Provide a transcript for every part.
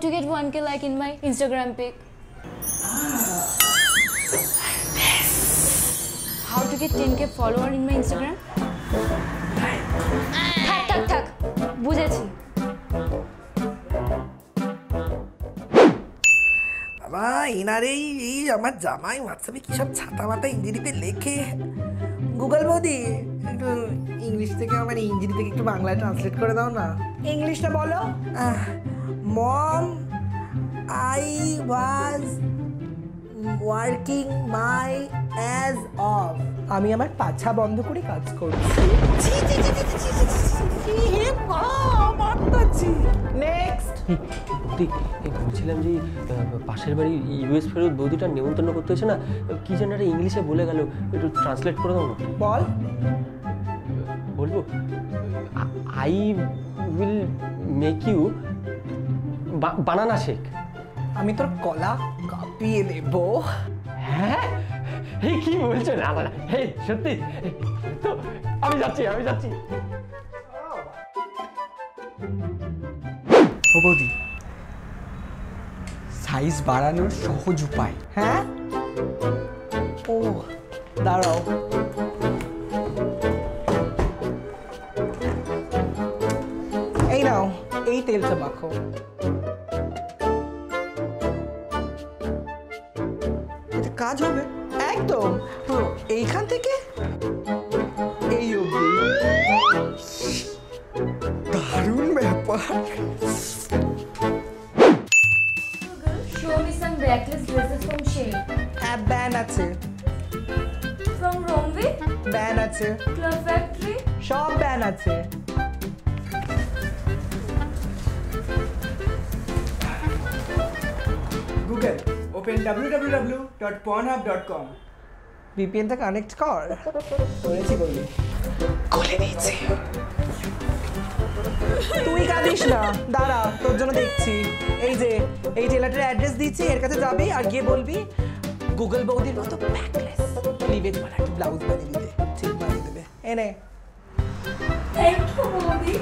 to get 1K like in my Instagram pic. How to get 10K follower in my Instagram? থাক বুঝেছি। বাবা এনার এই আমার জামাই হোয়াটসঅ্যাপে কি সব ছাতা মাতা ইংরেজিতে লেখে। গুগল বৌদি একটু ইংলিশ থেকে আমার ইংরেজি থেকে একটু বাংলায় ট্রান্সলেট করে দাও না। ইংলিশটা বলো। Mom I was working my ass off. আমি আমার পাছা বন্ধ করে কাজ করছি। নেক্সট বলছিলাম যে পাশের বাড়ি ইউএস ফেরত বৌদিটা নেমন্তন্ন করতে হয়েছে না, কি যেন একটা ইংলিশে বলে গেল, একটু ট্রান্সলেট করে দাও না। বল। বলবো I will make you banana shake. আমি তোর কলা কাঁপিয়ে দেব। হ্যাঁ এই কি বলছো? না না হে সত্যি তো আমি যাচ্ছি। ও বৌদি, সাইজ বাড়ানোর সহজ উপায়। হ্যাঁ ও দাঁড়াও, এই নাও এই তেলটা মাখো। এটা কাজ হবে একদম। এইখান থেকে এই অবধি। দারুণ ব্যাপার। Show me some backless dresses from Shein. হ্যাঁ ব্যান আছে, From Romwe, ব্যান আছে, Club Factory. সব ব্যান আছে। Google open www.pornhub.com। ভিপিএনটা কানেক্ট কর। করেছি বললি, খুলে নিয়েছি। তুই কাঁদিস না, দাঁড়া তোর জন্য দেখছি। এই যে এই টেলারটার অ্যাড্রেস দিচ্ছি, এর কাছে যাবি আর গিয়ে বলবি গুগল বৌদির মতো ব্যাকলেস ক্লিভেজ वाला একটা ব্লাউজ বানিয়ে দিতে, ঠিক বানিয়ে দেবে। এনে Thank you, Modi.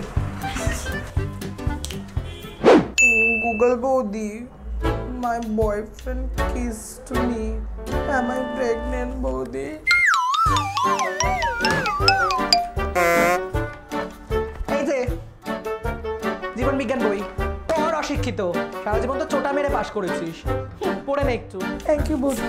গুগল বৌদি, my boyfriend kissed me. Am I pregnant, বৌদি? এই যে জীবন বিজ্ঞান বই, তোর অশিক্ষিত, সারা জীবন তো চোটা মেরে পাশ করেছিস, পড়ে নে একটু। থ্যাংক ইউ বৌদি।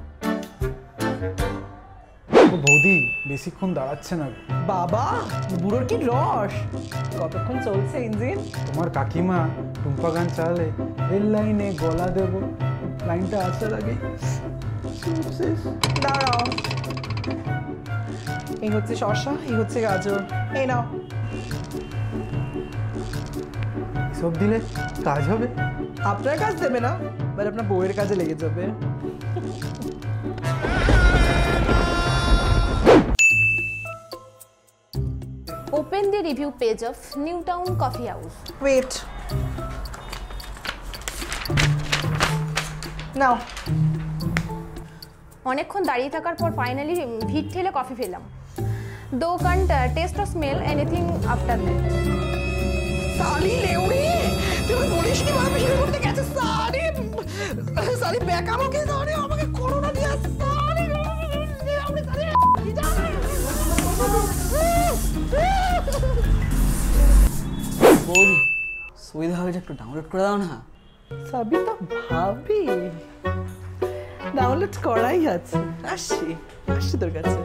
বৌদি বেশিক্ষণ দাঁড়াচ্ছে না। বাবা বুড়োর কি রস, কতক্ষণ চলছে ইঞ্জিন? তোমার কাকিমা টুম্পা গান চালালে রেল লাইনে গলা দেব, লাইনটা আসার আগে দাঁড়াও। এই হচ্ছে শসা, এই হচ্ছে গাজর, এই নাও। এসব দিলে কাজ হবে? আপনার কাজ দেবে না, বাট আপনার বউয়ের কাজে লেগে যাবে। Open the review page of Newtown Coffee House. Wait now. অনেকক্ষণ দাঁড়িয়ে থাকার পর ফাইনালি ভিড় ঠেলে কফি পেলাম। Though can't taste or smell anything after that. সালি লেউড়ি, তুই বলিস কি ভাবে শুরু করতে গেছে? সালি ব্যাক আমাকে করোনা দিয়ে সালি লেউড়ি সালি বৌদি সুবিধা হলে একটু ডাউনলোড করে দাও না। সবই তো ভাবি, ডাউনলোড করাই আছে। আসছি তোর কাছে।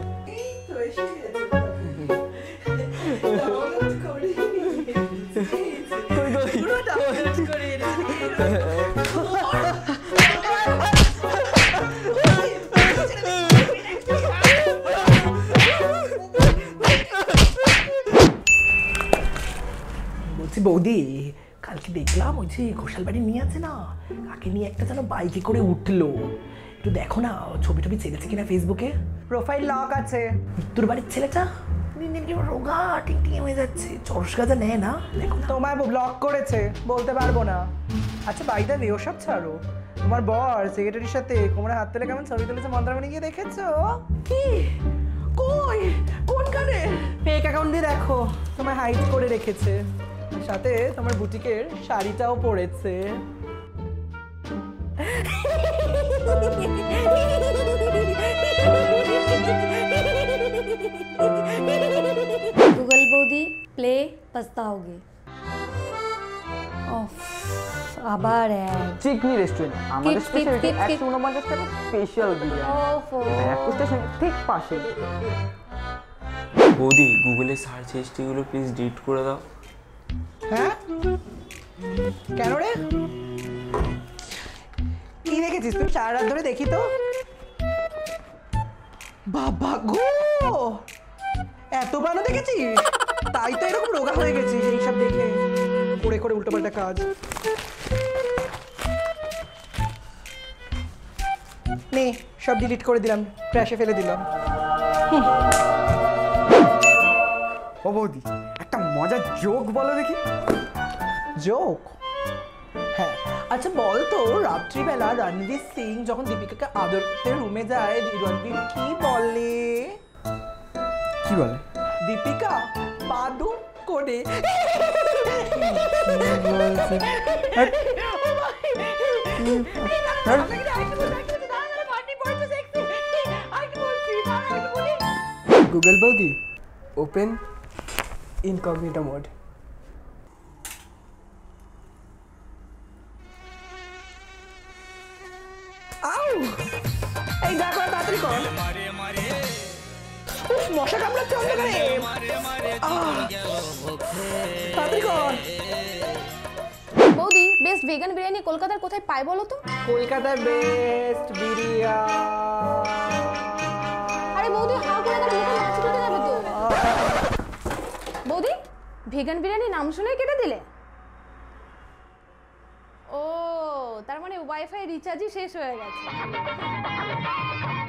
বলছি বৌদি, কালকে দেখলাম ওই যে ঘোষাল বাড়ি নিয়ে আছে না, কাকে নিয়ে একটা যেন বাইকে করে উঠলো। একটু দেখো না ছবি টবি ছেড়েছে কিনা ফেসবুকে। প্রোফাইল লক আছে। তোর বাড়ির ছেলেটা দিন দিন কেমন রোগা টিংটিং হয়ে যাচ্ছে, চরস গাজা নেয় না, দেখো তোমায় ব্লক করেছে, বলতে পারবো না। আচ্ছা বাইদা বে ওসব ছাড়ো, তোমার বর সেক্রেটারির সাথে কোমরে হাত তুলে কেমন ছবি তুলেছে মন্দারমণি গিয়ে দেখেছো? কি কই কোনখানে? ফেক অ্যাকাউন্ট দিয়ে দেখো, তোমায় হাইড করে রেখেছে, সাথে তোমার বুটিকের শাড়িটাও পরেছে। गूगल বৌদি প্লে পস্তাओगे আবার চিকনি রেস্টুরেন্ট আমাদের স্পেশালিটি 149 টাকা স্পেশাল বিরিয়ানি ব্যারাকপুর স্টেশন ঠিক পাশে। বৌদি গুগলে সার্চ হিস্ট্রিগুলো প্লিজ ডিলিট করে দাও। হ্যাঁ কেন রে কি রেখেছিস তুই সারা রাত ধরে দেখি তো। বাবা গো এত ভালো দেখেছিস তাই তো এরকম রোগা হয়ে গেছিস এইসব দেখে করে করে উল্টোপাল্টা কাজ। নে সব ডিলিট করে দিলাম ক্র্যাশে ফেলে দিলাম। ও বৌদি একটা মজার জোক বলো দেখি। জোক হ্যাঁ আচ্ছা বল তো রাত্রিবেলা রণবীর সিং যখন দীপিকাকে আদর করতে রুমে যায় রণবীর কি বলে? কি বলে? দীপিকা পাদু করে। গুগল বৌদি ওপেন ইনকগনিটো মোড। এই দেখো তাড়াতাড়ি কর। উফ মশা কামড়াচ্ছে অন্ধকারে। তাড়াতাড়ি কর। বৌদি বেস্ট ভেগান বিরিয়ানি কলকাতার কোথায় পাই বলো তো? কলকাতার বেস্ট বিরিয়ানি। আরে বৌদি হাঁ করে তার মুখে মাছি ঢুকে যাবে তো। বৌদি ভেগান বিরিয়ানি নাম শুনে কেটে দিলে? ও তার মানে ওয়াইফাই রিচার্জই শেষ হয়ে গেছে।